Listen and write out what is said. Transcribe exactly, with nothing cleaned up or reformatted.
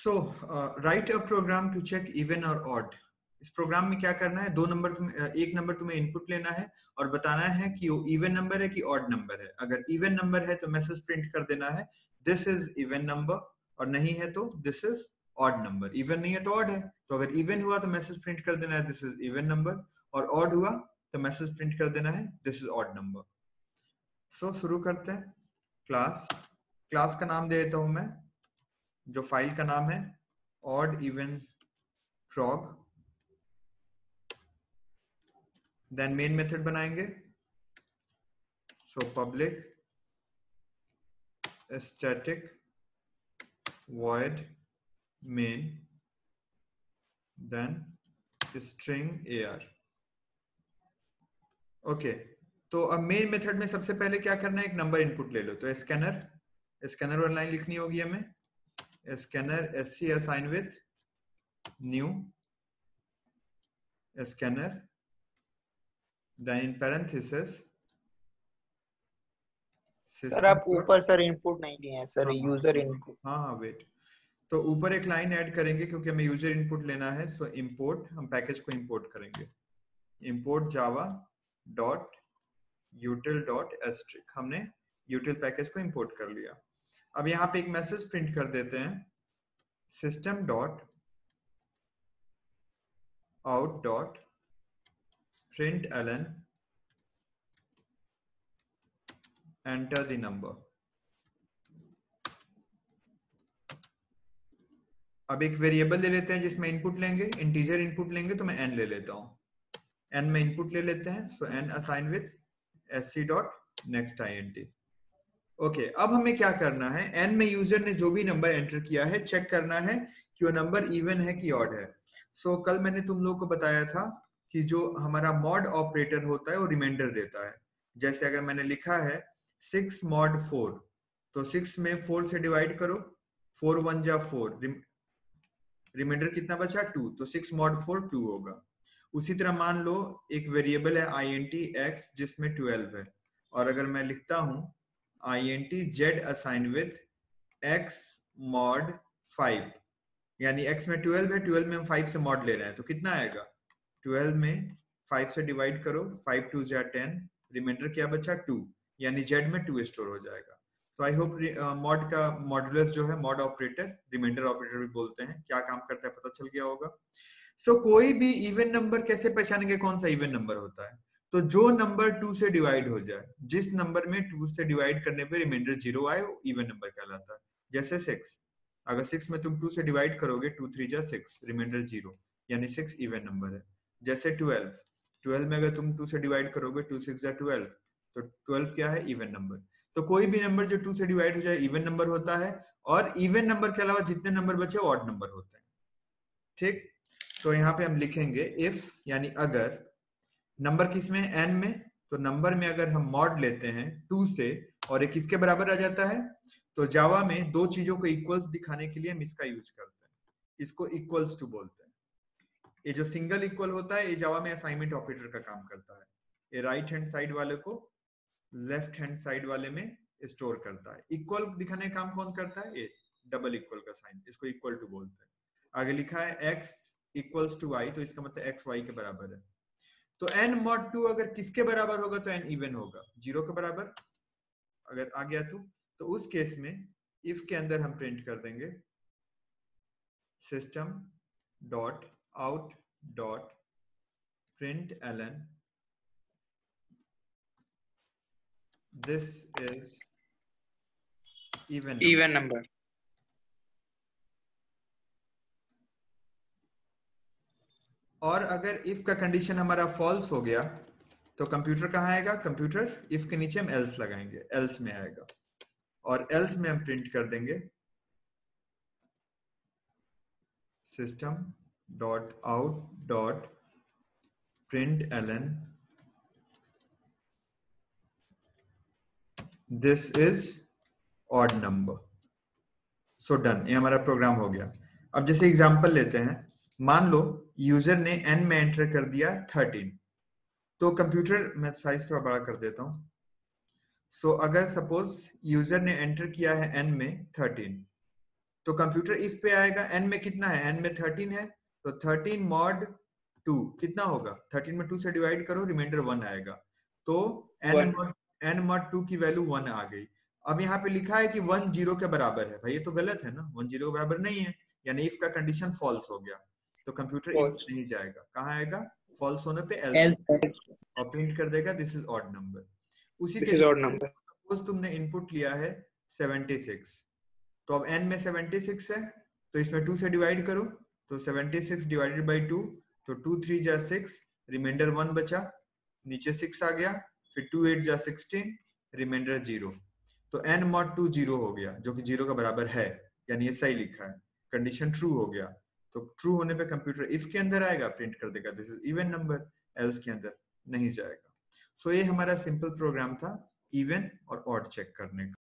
So write a program to check even और odd. इस program में क्या करना है, दो नंबर तुम एक नंबर तुम्हें इनपुट लेना है और बताना है कि वो इवन नंबर है कि ऑड नंबर है। अगर इवन नंबर है तो मैसेज प्रिंट कर देना है दिस इज इवन नंबर, और नहीं है तो this is odd number. Even नहीं है तो ऑड है, तो अगर इवन हुआ तो मैसेज प्रिंट कर देना है दिस इज इवन नंबर, और ऑड हुआ तो मैसेज प्रिंट कर देना है this is odd number. So शुरू करते हैं। क्लास क्लास का नाम दे देता हूं मैं, जो फाइल का नाम है odd even frog. Then main method बनाएंगे, so public static void main then string ar। Okay, तो अब मेन मेथड में सबसे पहले क्या करना है, एक नंबर इनपुट ले लो। तो स्कैनर स्कैनर वाली लाइन लिखनी होगी हमें, scanner S C assign with new scanner, then in parenthesis sir आप ऊपर सर इनपुट नहीं लिए हैं सर, यूजर इनपुट। हाँ हाँ वेट, तो ऊपर एक लाइन ऐड करेंगे क्योंकि हमें यूजर इनपुट लेना है। सो इंपोर्ट, हम पैकेज को इंपोर्ट करेंगे, import Java dot util dot asterisk. हमने util पैकेज को इंपोर्ट कर लिया। अब यहाँ पे एक मैसेज प्रिंट कर देते हैं, system dot out dot println enter the number. अब एक वेरिएबल ले लेते हैं जिसमें इनपुट लेंगे, इंटीजर इनपुट लेंगे, तो मैं n ले लेता हूं। n में इनपुट ले लेते हैं, so n assign with sc dot next int। Okay, अब हमें क्या करना है, n में यूजर ने जो भी नंबर एंटर किया है चेक करना है कि वो नंबर इवन है कि ऑड है। सो so, कल मैंने तुम लोगों को बताया था कि जो हमारा मॉड ऑपरेटर होता है वो रिमाइंडर देता है। जैसे अगर मैंने लिखा है सिक्स मॉड फोर, तो सिक्स में फोर से डिवाइड करो, फोर वन जा फोर, रिमाइंडर कितना बचा टू, तो सिक्स मॉड फोर टू होगा। उसी तरह मान लो एक वेरिएबल है int x जिसमें ट्वेल्व है, और अगर मैं लिखता हूं int z assign with x mod five, यानी x में ट्वेल्व है, ट्वेल्व में हम फाइव से मॉड ले रहे हैं, तो कितना आएगा, ट्वेल्व में फाइव से डिवाइड करो, फाइव टू जा टेन, रिमाइंडर क्या बचा टू, यानी z में टू स्टोर हो जाएगा। तो आई होप मॉड का मॉडुलस जो है, मॉड ऑपरेटर, रिमाइंडर ऑपरेटर भी बोलते हैं, क्या काम करता है पता चल गया होगा। सो so, कोई भी इवन नंबर कैसे पहचानेंगे कौन सा इवन नंबर होता है, तो जो नंबर टू से डिवाइड हो जाए, जिस नंबर में टू से डिवाइड करने पे रिमाइंडर जीरो आए वो इवन नंबर कहलाता है। जैसे सिक्स, अगर सिक्स में तुम टू से डिवाइड करोगे, टू थ्री जा सिक्स, रिमाइंडर जीरो, यानी सिक्स इवन नंबर है। जैसे ट्वेल्व, ट्वेल्व में अगर तुम टू से डिवाइड करोगे, टू सिक्स जा ट्वेल्व, तो ट्वेल्व क्या है, इवन नंबर। तो कोई भी नंबर जो टू से डिवाइड हो जाए इवन नंबर होता है, और इवन नंबर के अलावा जितने नंबर बचे ऑड नंबर होते हैं। ठीक, तो यहाँ पे हम लिखेंगे इफ, यानी अगर नंबर किसमें है, n में, तो नंबर में अगर हम मॉड लेते हैं टू से और एक किसके बराबर आ जाता है, तो जावा में दो चीजों को इक्वल्स दिखाने के लिए हम इसका यूज करते हैं, इसको इक्वल्स टू बोलते हैं। ये जो सिंगल इक्वल होता है ये जावा में असाइनमेंट ऑपरेटर का काम करता है, ये राइट हैंड साइड वाले को लेफ्ट हैंड साइड वाले में स्टोर करता है। इक्वल दिखाने का काम कौन करता है, ये डबल इक्वल का साइन, इसको इक्वल टू बोलते हैं। आगे लिखा है x इक्वल्स टू y, तो इसका मतलब x y के बराबर है। तो n mod टू अगर किसके बराबर होगा तो n इवन होगा, जीरो के बराबर अगर आ गया तो तो उस केस में इफ के अंदर हम प्रिंट कर देंगे system dot out dot println this is even even number. और अगर इफ का कंडीशन हमारा फॉल्स हो गया तो कंप्यूटर कहाँ आएगा, कंप्यूटर इफ के नीचे हम एल्स लगाएंगे, एल्स में आएगा, और एल्स में हम प्रिंट कर देंगे system dot out dot println this is odd number. So done, ये हमारा प्रोग्राम हो गया। अब जैसे एग्जांपल लेते हैं, मान लो यूजर ने n में एंटर कर दिया थर्टीन, तो कंप्यूटर, मैं साइज थोड़ा बड़ा कर देता हूं। सो so, अगर सपोज यूजर ने एंटर किया है n में थर्टीन, तो कंप्यूटर इफ पे आएगा, एन में कितना है, एन में थर्टीन है, तो थर्टीन मॉड टू कितना होगा, थर्टीन में टू से डिवाइड करो, रिमाइंडर वन आएगा। तो N one. Mod N mod two की वैल्यू वन आ गई। अब यहाँ पे लिखा है कि वन जीरो के बराबर है, भाई ये तो गलत है ना, वन जीरो के बराबर नहीं है, यानी इफ का कंडीशन फॉल्स हो गया, तो कंप्यूटर इफ False. नहीं जाएगा, कहाँ आएगा, फॉल्स होने पे Else. एल्स और प्रिंट कर देगा दिस इज ऑड नंबर। उसी This के is odd number. सपोज तुमने इनपुट लिया है सेवेंटी सिक्स, तो अब n में सेवेंटी सिक्स है, तो इसमें टू से डिवाइड करो, तो seventy six divided by two, तो टू थ्री जा सिक्स, रिमाइंडर वन बचा, नीचे सिक्स आ गया, फिर टू एट जा सिक्सटीन, रिमाइंडर जीरो, तो n मॉड टू जीरो हो गया, जो कि जीरो का बराबर है, यानी ये सही लिखा है, कंडीशन ट्रू हो गया। तो ट्रू होने पे कंप्यूटर इफ के अंदर आएगा, प्रिंट कर देगा this is even number, else के अंदर नहीं जाएगा। सो so, ये हमारा सिंपल प्रोग्राम था इवन और ऑड चेक करने का।